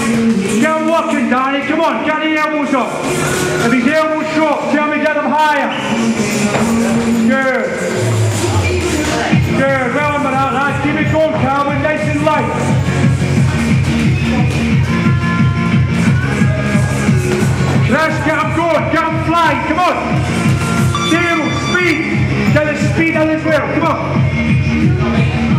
Get him walking, Danny. Come on, get the elbows up. If his elbows short, tell me get them higher. Good. Good. Well done with that, lads. Keep it going, Calvin. Nice and light. Chris, get him going. Get him flying. Come on. Speed. Get the speed on as well. Come on.